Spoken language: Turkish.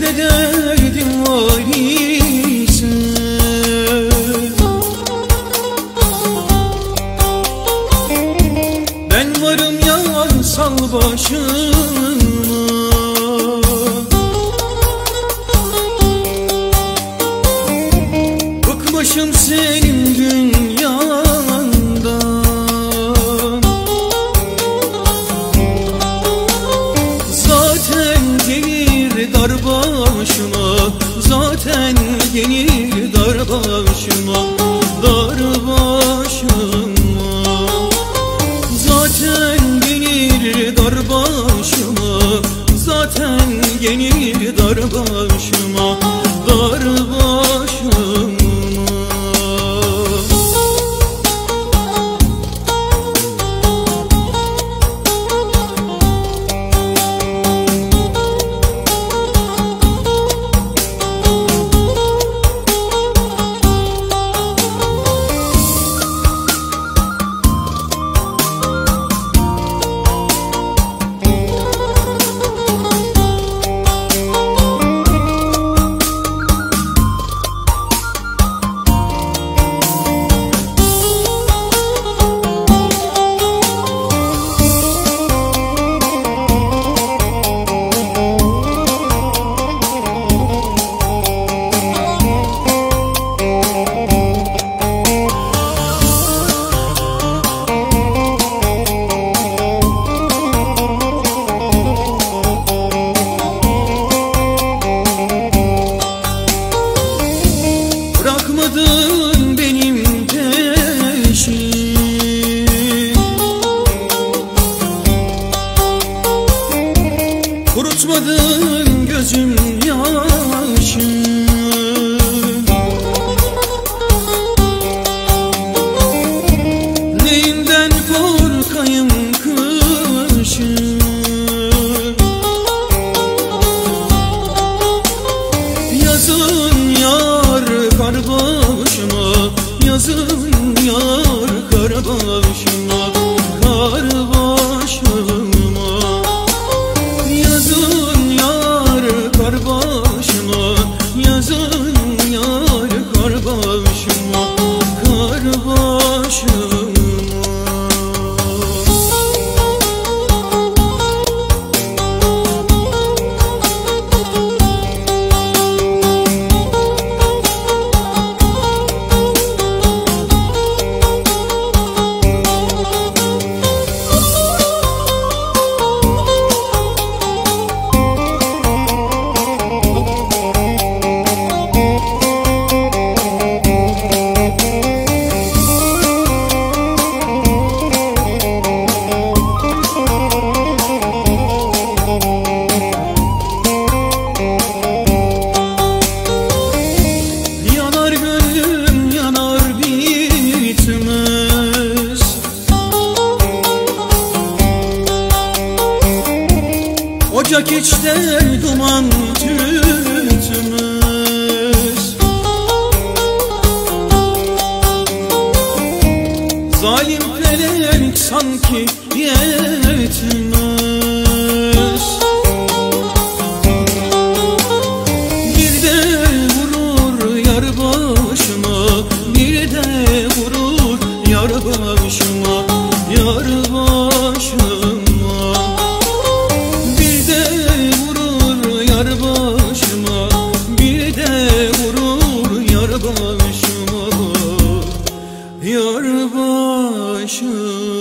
ne derdim var ise ben varım ya sal başıma. Bıkmışım senin dünyandan, zaten gelir dar başıma, zaten gelir dar başıma, dar başıma. Zaten gelir dar başıma, zaten gelir dar başıma, dar başıma. Bırakmadın benim peşim, kurutmadın gözüm yaşım. Neyimden korkayım kışım, yazın yar kar başıma, yazın yar kar başıma, kar başıma. Yazın yar kar başıma, yazın yar kar başıma, kar başıma. Ocak içte duman tütmez, zalim felek sanki yetmez. Bir de vurur yar başıma, bir de vurur yar başıma, yar başıma. Yar başım.